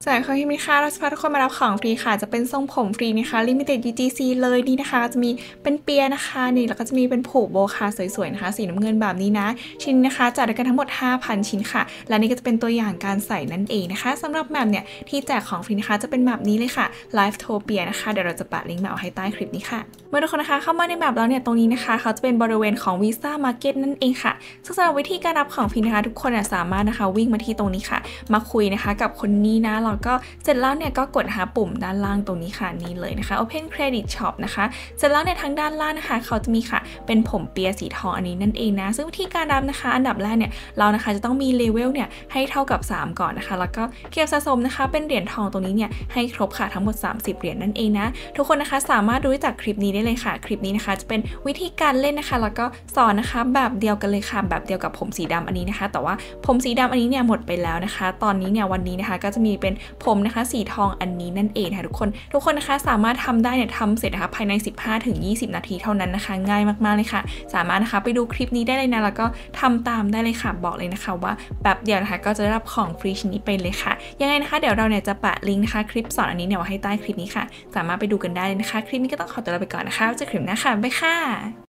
สายของที่มีค่าเราจะพาทุกคนมารับของฟรีค่ะจะเป็นทรงผมฟรีนะคะ Limited UGC เลยนี่นะคะจะมีเป็นเปียนะคะนี่แล้วก็จะมีเป็นผูกโบว์ค่ะสวยๆนะคะสีน้ำเงินแบบนี้นะชิ้นนะคะจัดด้วยกันทั้งหมด 5,000 ชิ้นค่ะและนี่ก็จะเป็นตัวอย่างการใส่นั่นเองนะคะสำหรับแบบเนี่ยที่แจกของฟรีนะคะจะเป็นแบบนี้เลยค่ะ Livetopia นะคะเดี๋ยวเราจะแปะลิงก์มาเอาให้ใต้คลิปนี้ค่ะเมื่อทุกคนนะคะเข้ามาในแบบแล้วเนี่ยตรงนี้นะคะเขาจะเป็นบริเวณของ Visa Market นั่นเองค่ะซึ่งสำหรับวิธีการรับของฟรีนะคะทุกคนสามารถนะคะวิ่งมาที่ตรงนี้ค่ะมาคุยนะคะกับคนนี้นะแล้วก็เสร็จแล้วเนี่ยก็กดหาปุ่มด้านล่างตรงนี้ค่ะนี่เลยนะคะ Open Credit Shop นะคะเสร็จแล้วเนี่ยทางด้านล่างนะคะเขาจะมีค่ะเป็นผมเปียสีทองอันนี้นั่นเองนะซึ่งวิธีการรับนะคะอันดับแรกเนี่ยเรานะคะจะต้องมีเลเวลเนี่ยให้เท่ากับ3ก่อนนะคะแล้วก็เก็บสะสมนะคะเป็นเหรียญทองตรงนี้เนี่ยให้ครบค่ะทั้งหมด30เหรียญนั่นเองนะทุกคนนะคะสามารถดูจากคลิปนี้ได้เลยค่ะคลิปนี้นะคะจะเป็นวิธีการเล่นนะคะแล้วก็สอนนะคะแบบเดียวกันเลยค่ะแบบเดียวกับผมสีดำอันนี้นะคะแต่ว่าผมสีดำอันนี้เนี่ยหมดไปแล้วนะคะตอนนี้เนี่ยวันนี้นะคะก็จะมีเป็นผมนะคะสีทองอันนี้นั่นเองค่ะทุกคนนะคะสามารถทำได้เนี่ยทำเสร็จนะคะภายใน 15-20 นาทีเท่านั้นนะคะง่ายมากๆเลยค่ะสามารถนะคะไปดูคลิปนี้ได้เลยนะแล้วก็ทำตามได้เลยค่ะบอกเลยนะคะว่าแบบเดียวนะคะก็จะได้รับของฟรีชิ้นนี้ไปเลยค่ะยังไงนะคะเดี๋ยวเราเนี่ยจะแปะลิงก์นะคะคลิปสอนอันนี้เนี่ยไว้ให้ใต้คลิปนี้ค่ะสามารถไปดูกันได้เลยนะคะคลิปนี้ก็ต้องขอตัวลาไปก่อนนะคะเจอกันคลิปหน้าค่ะบ๊ายบายค่ะ